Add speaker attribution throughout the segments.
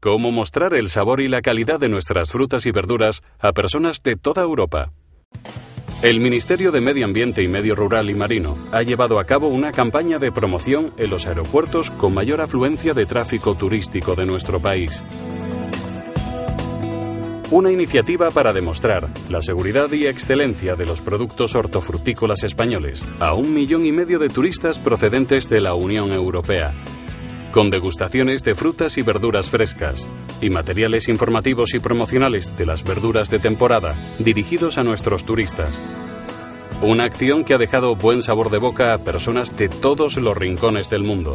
Speaker 1: Cómo mostrar el sabor y la calidad de nuestras frutas y verduras a personas de toda Europa. El Ministerio de Medio Ambiente y Medio Rural y Marino ha llevado a cabo una campaña de promoción en los aeropuertos con mayor afluencia de tráfico turístico de nuestro país. Una iniciativa para demostrar la seguridad y excelencia de los productos hortofrutícolas españoles a 1,5 millones de turistas procedentes de la Unión Europea, con degustaciones de frutas y verduras frescas y materiales informativos y promocionales de las verduras de temporada dirigidos a nuestros turistas. Una acción que ha dejado buen sabor de boca a personas de todos los rincones del mundo.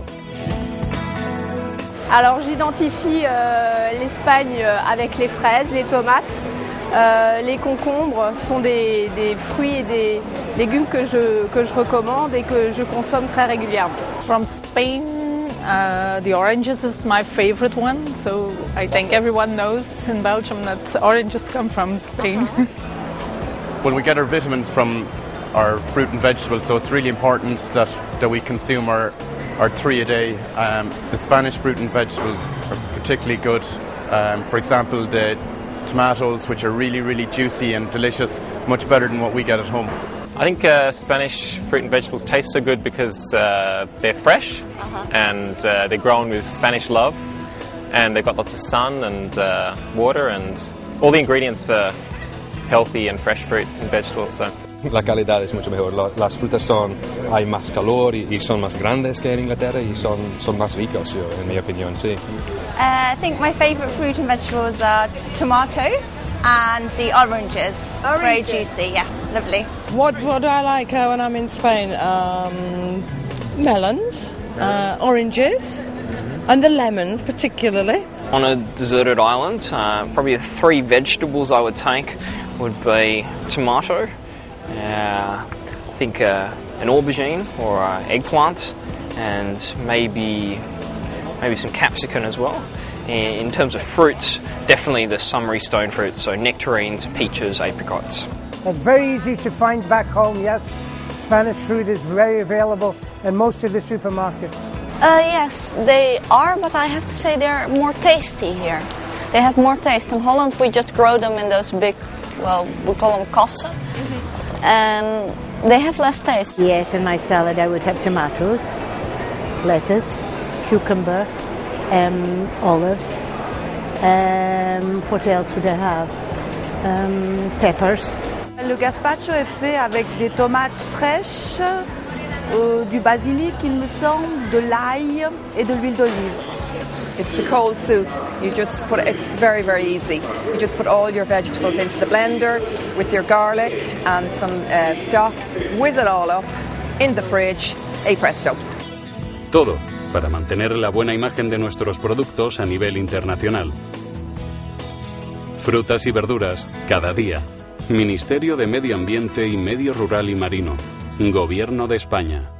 Speaker 2: Alors j'identifie l'Espagne avec les fraises, les tomates, les concombres sont des fruits et des légumes que je recommande et que je consomme très régulièrement.
Speaker 3: From Spain, the oranges is my favorite one, so I think everyone knows in Belgium that oranges come from Spain.
Speaker 4: Well, we get our vitamins from our fruit and vegetables, so it's really important that we consume our 3 a day. The Spanish fruit and vegetables are particularly good. For example, the tomatoes, which are really, really juicy and delicious, much better than what we get at home.
Speaker 5: I think Spanish fruit and vegetables taste so good because they're fresh and they're grown with Spanish love, and they've got lots of sun and water and all the ingredients for healthy and fresh fruit and vegetables. So.
Speaker 6: La calidad es mucho mejor. Las frutas hay más calor y son más grandes que en Inglaterra y son más ricos, en mi opinión, sí.
Speaker 7: I think my favorite fruit and vegetables are tomatoes and the oranges. Very juicy, yeah, lovely.
Speaker 8: What do I like when I'm in Spain? Melons, oranges, and the lemons particularly.
Speaker 9: On a deserted island, probably the 3 vegetables I would take would be tomato, I think an aubergine or eggplant, and maybe some capsicum as well. In terms of fruits, definitely the summery stone fruits, so nectarines, peaches, apricots.
Speaker 10: It's very easy to find back home, yes. Spanish fruit is very available in most of the supermarkets.
Speaker 7: Yes, they are, but I have to say they're more tasty here. They have more taste. In Holland, we just grow them in those big, well, we call them kassen. And they have less taste.
Speaker 11: Yes, in my salad I would have tomatoes, lettuce, cucumber, olives. What else would I have? Peppers.
Speaker 12: Le gazpacho est fait avec des tomates fraîches, du basilic, il me semble, de l'ail et de l'huile d'olive.
Speaker 13: It's a cold soup. You just put it's very, very easy. You just put all your vegetables into the blender with your garlic and some stock, whiz it all up in the fridge, a presto.
Speaker 1: Todo para mantener la buena imagen de nuestros productos a nivel internacional. Frutas y verduras cada día. Ministerio de Medio Ambiente y Medio Rural y Marino. Gobierno de España.